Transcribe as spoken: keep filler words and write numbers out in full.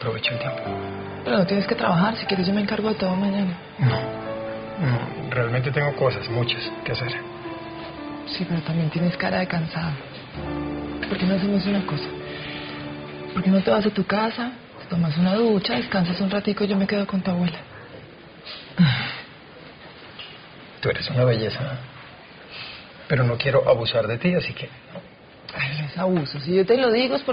aprovecho el tiempo. Pero no tienes que trabajar, si quieres yo me encargo de todo mañana. No, no, realmente tengo cosas, muchas, que hacer. Sí, pero también tienes cara de cansado. ¿Por qué no hacemos una cosa? ¿Por qué no te vas a tu casa, te tomas una ducha, descansas un ratico y yo me quedo con tu abuela? Tú eres una belleza, ¿no? Pero no quiero abusar de ti, así que... Ay, no es abuso. Si yo te lo digo es porque...